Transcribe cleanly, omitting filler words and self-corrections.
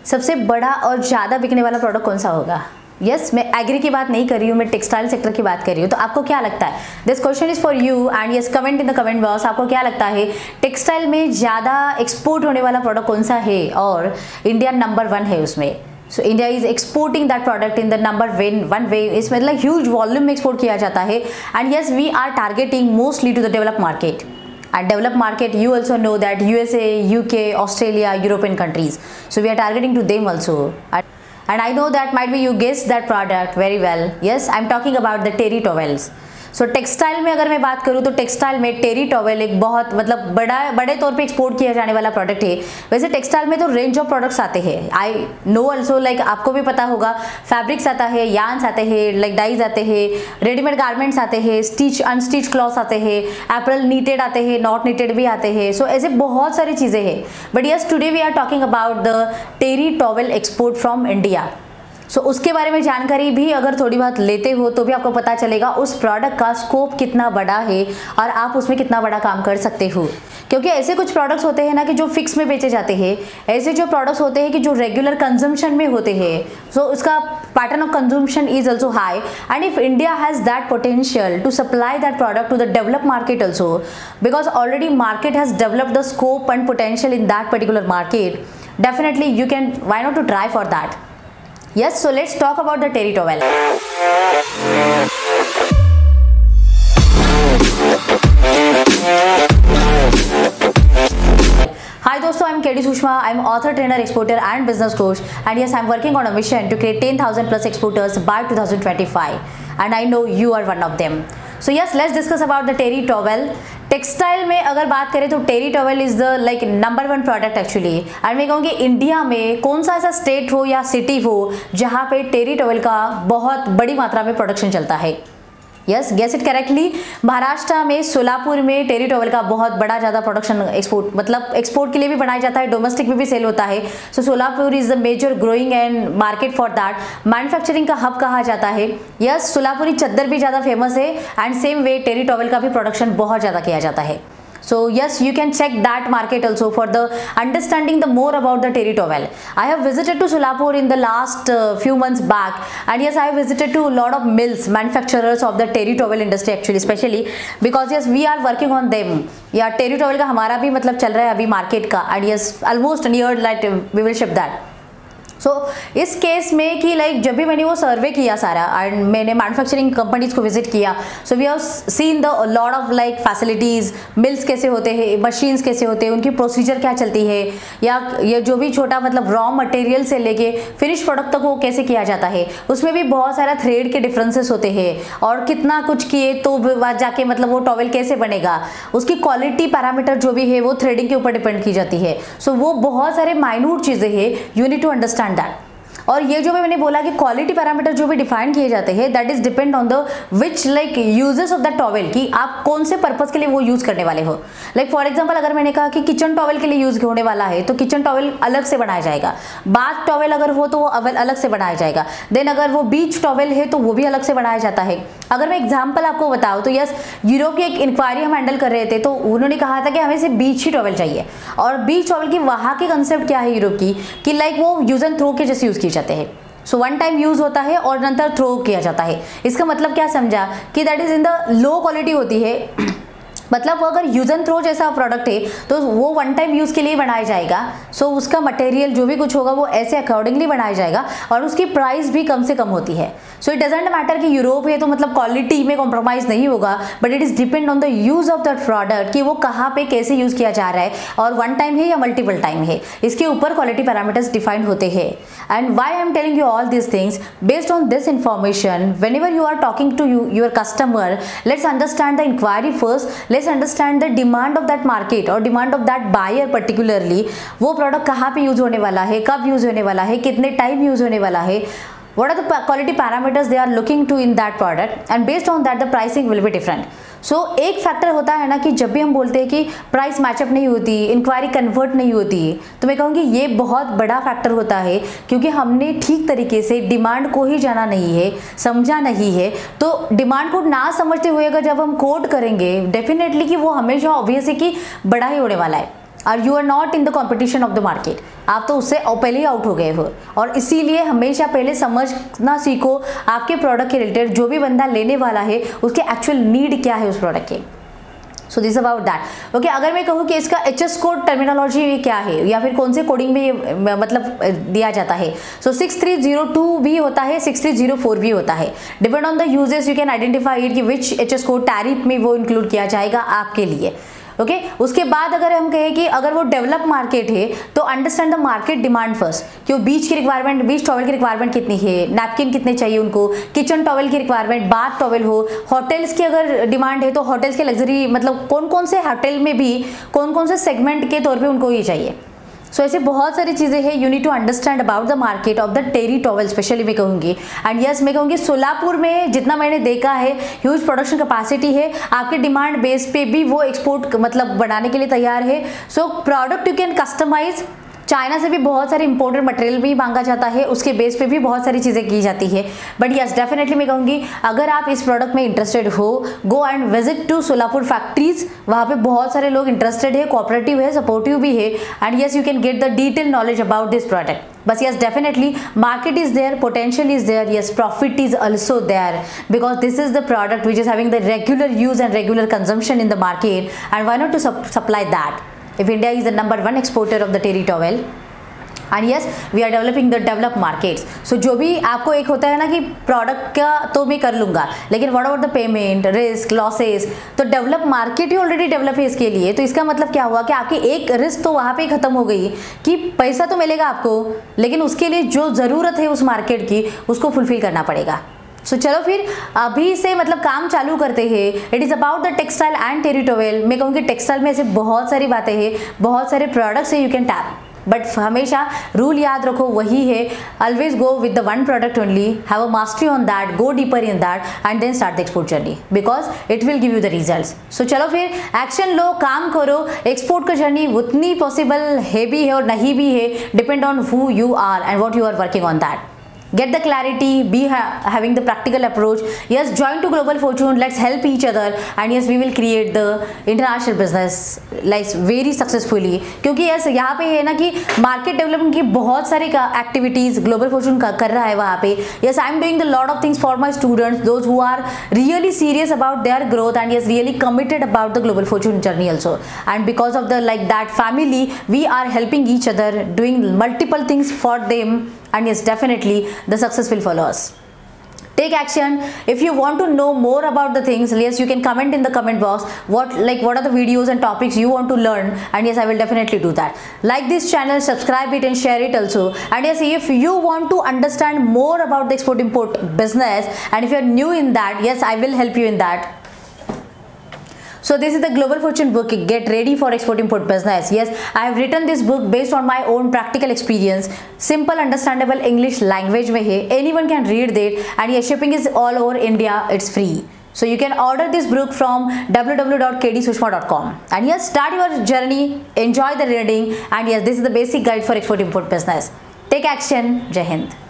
सबसे बड़ा और ज़्यादा बिकने वाला प्रोडक्ट कौन सा होगा? यस, मैं एग्री की बात नहीं कर रही हूँ, मैं टेक्सटाइल सेक्टर की बात कर रही हूँ। तो आपको क्या लगता है? This question is for you and yes, comment in the comment box. आपको क्या लगता है टेक्सटाइल में ज़्यादा एक्सपोर्ट होने वाला प्रोडक्ट कौन सा है और इंडिया नंबर 1 है उसमें? So India is exporting that product in the number 1 way. इसमें मतलब ह्यूज वॉल्यूम में एक्सपोर्ट किया जाता है and yes, we are targeting mostly to the develop market. And developed market, you also know that USA, UK, Australia, European countries. So we are targeting to them also. And I know that might be you guessed that product very well. Yes, I'm talking about the terry towels. So textile में अगर मैं बात करूँ तो textile में टेरी towel एक बहुत मतलब बड़े तौर पे एक्सपोर्ट किया जाने वाला प्रोडक्ट है। वैसे टेक्सटाइल में तो रेंज ऑफ प्रोडक्ट्स आते हैं, आई नो ऑल्सो, लाइक आपको भी पता होगा, फैब्रिक्स आता है, यार्न्स आते हैं, लाइक डाइज आते हैं, रेडीमेड गारमेंट्स आते हैं, स्टिच अनस्टिच क्लॉथ्स आते हैं, एप्रल नीटेड आते हैं, नॉट नीटेड भी आते हैं। सो ऐसे बहुत सारी चीज़ें हैं। But yes, today we are talking about the terry towel export from India. So उसके बारे में जानकारी भी अगर थोड़ी बहुत लेते हो तो भी आपको पता चलेगा उस प्रोडक्ट का स्कोप कितना बड़ा है और आप उसमें कितना बड़ा काम कर सकते हो। क्योंकि ऐसे कुछ प्रोडक्ट्स होते हैं ना कि जो फिक्स में बेचे जाते हैं, ऐसे जो प्रोडक्ट्स होते हैं कि जो रेगुलर कंजम्पशन में होते हैं, सो उसका pattern of consumption is also high and if India has that potential to supply that product to the develop market also, because already market has developed the scope and potential in that particular market, definitely you can, why not to try for that. Yes, so let's talk about the terry towel. Hi दोस्तों, I'm KD Sushma. I'm author, trainer, exporter and business coach, and yes, I'm working on a mission to create 10,000 plus exporters by 2025, and I know you are one of them. So yes, let's discuss about the terry towel. Textile में अगर बात करें तो terry towel is the like number 1 product actually. And मैं कहूँगी India में कौन सा ऐसा स्टेट हो या सिटी हो जहाँ पे टेरी टॉवेल का बहुत बड़ी मात्रा में प्रोडक्शन चलता है? Yes, guess it correctly, Maharashtra में सोलापुर में टेरी टॉवेल का बहुत बड़ा ज़्यादा प्रोडक्शन एक्सपोर्ट, मतलब एक्सपोर्ट के लिए भी बनाया जाता है, डोमेस्टिक में भी सेल होता है। So Solapur is the major growing and market for that, manufacturing का हब कहा जाता है। यस, सोलापुरी चद्दर भी ज़्यादा फेमस है and same way terry towel का भी प्रोडक्शन बहुत ज़्यादा किया जाता है। So yes, you can check that market also for the understanding the more about the terry towel. I have visited to Solapur in the last few months back, and yes, I have visited to a lot of mills, manufacturers of the terry towel industry actually, especially because yes, we are working on them. Yeah, terry towel का हमारा भी मतलब चल रहा है अभी market का, and yes, almost near that we will ship that. सो इस केस में कि लाइक जब भी मैंने वो सर्वे किया सारा एंड मैंने मैन्युफैक्चरिंग कंपनीज को विजिट किया, so we have seen the lot of like facilities, mills कैसे होते हैं, मशीन्स कैसे होते हैं, उनकी प्रोसीजर क्या चलती है, या ये जो भी छोटा मतलब रॉ मटेरियल से लेके फिनिश प्रोडक्ट तक वो कैसे किया जाता है, उसमें भी बहुत सारा थ्रेड के डिफरेंसेस होते हैं और कितना कुछ किए तो जाके मतलब वो टॉवेल कैसे बनेगा, उसकी क्वालिटी पैरामीटर जो भी है वो थ्रेडिंग के ऊपर डिपेंड की जाती है। सो वो बहुत सारे माइन्यूट चीज़ें हैं, you need to understand that. और ये जो मैंने बोला कि क्वालिटी पैरामीटर जो भी डिफाइन किए जाते हैं, that is depend on the which like uses of the towel, कि आप कौन से पर्पस के लिए वो यूज करने वाले हो। लाइक फॉर एग्जांपल अगर मैंने कहा कि किचन टॉवेल के लिए यूज होने वाला है तो किचन टॉवेल अलग से बनाया जाएगा, बाथ टॉवेल अगर हो तो वो अलग से बनाया जाएगा, देन अगर वो बीच टॉवेल है तो वो भी अलग से बनाया जाता है। अगर मैं एग्जाम्पल आपको बताऊँ तो यस, यूरोप की एक इंक्वायरी हम हैंडल कर रहे थे तो उन्होंने कहा था कि हमें सिर्फ बीच ही टॉवेल चाहिए, और बीच टॉवेल की वहाँ की कंसेप्ट क्या है यूरोप की कि लाइक वो यूज एंड थ्रो के जैसे यूज किए जाते हैं। सो वन टाइम यूज होता है और नंतर थ्रो किया जाता है। इसका मतलब क्या समझा कि that is in the low quality होती है, मतलब अगर यूज एंड थ्रो जैसा प्रोडक्ट है तो वो वन टाइम यूज़ के लिए बनाया जाएगा। सो उसका मटेरियल जो भी कुछ होगा वो ऐसे अकॉर्डिंगली बनाया जाएगा और उसकी प्राइस भी कम से कम होती है। सो इट डजेंट मैटर कि यूरोप है तो मतलब क्वालिटी में कॉम्प्रोमाइज़ नहीं होगा, but it is depend on the use of that product कि वो कहाँ पे कैसे यूज़ किया जा रहा है और वन टाइम है या मल्टीपल टाइम है, इसके ऊपर क्वालिटी पैरामीटर्स डिफाइंड होते हैं। And why I am telling you all this things based on this information, whenever you are talking to your customer, let's understand the inquiry first, let's understand the demand of that market और demand of that buyer particularly, वो product कहाँ पे use होने वाला है, कब use होने वाला है, कितने टाइम यूज होने वाला है, what are the quality parameters they are looking to in that product, and based on that the pricing will be different. सो एक फैक्टर होता है ना कि जब भी हम बोलते हैं कि प्राइस मैचअप नहीं होती, इंक्वायरी कन्वर्ट नहीं होती, तो मैं कहूँगी ये बहुत बड़ा फैक्टर होता है क्योंकि हमने ठीक तरीके से डिमांड को ही जाना नहीं है, समझा नहीं है। तो डिमांड को ना समझते हुए अगर जब हम कोट करेंगे डेफिनेटली कि वो हमेशा ऑब्वियस है कि बड़ा ही होने वाला है। और you are not in the competition of the market, आप तो उससे पहले ही आउट हो गए हो। और इसीलिए हमेशा पहले समझना सीखो आपके प्रोडक्ट के रिलेटेड, जो भी बंदा लेने वाला है उसके एक्चुअल नीड क्या है उस प्रोडक्ट के। So this about that. Okay, अगर मैं कहूँ कि इसका HS कोड टर्मिनोलॉजी क्या है या फिर कौन से कोडिंग में मतलब दिया जाता है, सो 6302 भी होता है, 6304 भी होता है। Depend on the uses you can identify it कि विच HS कोड टैरिफ में वो इंक्लूड किया जाएगा आपके लिए। ओके, उसके बाद अगर हम कहें कि अगर वो डेवलप मार्केट है तो understand the market demand first, कि वो बीच की रिक्वायरमेंट, बीच टॉवल की रिक्वायरमेंट कितनी है, नैपकिन कितने चाहिए उनको, किचन टॉवल की रिक्वायरमेंट, बाथ टॉवल हो, होटल्स की अगर डिमांड है तो होटल्स के लग्जरी मतलब कौन कौन से होटल में भी कौन कौन से सेगमेंट के तौर पर उनको ये चाहिए। सो ऐसे बहुत सारी चीज़ें हैं, you need to understand about the market of the terry towel specially मैं कहूँगी। एंड यस, मैं कहूँगी सोलापुर में जितना मैंने देखा है ह्यूज प्रोडक्शन कैपेसिटी है, आपके डिमांड बेस पे भी वो एक्सपोर्ट मतलब बनाने के लिए तैयार है। So product you can customize, China से भी बहुत सारे इंपोर्टेड मटेरियल भी मांगा जाता है, उसके बेस पे भी बहुत सारी चीज़ें की जाती है। बट यस, डेफिनेटली मैं कहूँगी अगर आप इस प्रोडक्ट में इंटरेस्टेड हो, go and visit to Solapur factories, वहाँ पे बहुत सारे लोग इंटरेस्टेड है, कोऑपरेटिव है, सपोर्टिव भी है। And yes, you can get the detail knowledge about this product. बस yes, definitely market is there, potential is there, yes profit is also there, because this is the product which is having the regular use and regular consumption in the market, and why not to supply that if India is the number 1 exporter of the terry towel, and yes we are developing the developed markets। so जो भी आपको एक होता है ना कि product का तो मैं कर लूँगा, लेकिन what about the payment, risk, losses, तो डेवलप मार्केट ही ऑलरेडी डेवलप है इसके लिए। तो इसका मतलब क्या हुआ कि आपकी एक रिस्क तो वहाँ पे ही खत्म हो गई कि पैसा तो मिलेगा आपको, लेकिन उसके लिए जो ज़रूरत है उस मार्केट की उसको फुलफिल करना पड़ेगा। सो चलो फिर अभी से मतलब काम चालू करते हैं। It is about the textile and terry towel. मैं कहूँगी टेक्सटाइल में ऐसे बहुत सारी बातें हैं, बहुत सारे प्रोडक्ट्स है यू कैन टैप, बट हमेशा रूल याद रखो वही है, always go with the one product only, have a mastery on that, go deeper in that and then start the export journey, because it will give you the results. So चलो फिर action लो, काम करो। Export का journey उतनी possible है भी है और नहीं भी है, depend on who you are and what you are working on that. Get the clarity, be having the practical approach. Yes, join to Global Fortune, let's help each other, and yes we will create the international business like very successfully। क्योंकि yes यहाँ पे है ना कि market development की बहुत सारी activities global Fortune कर रहा है वहाँ पे। yes I am doing the lot of things for my students, those who are really serious about their growth and yes really committed about the global fortune journey also, and because of the like that family we are helping each other, doing multiple things for them, and yes definitely the success will follow us। Take action. If you want to know more about the things, yes you can comment in the comment box what are the videos and topics you want to learn, and yes I will definitely do that। Like this channel, subscribe it and share it also, and yes if you want to understand more about the export import business and if you are new in that, yes I will help you in that। So this is the Global Fortune book, get ready for export import business। yes I have written this book based on my own practical experience, simple understandable English language में है, anyone can read it, and yes shipping is all over India, it's free। so you can order this book from www.kdsushma.com, and yes start your journey, enjoy the reading, and yes this is the basic guide for export import business। take action। Jai Hind।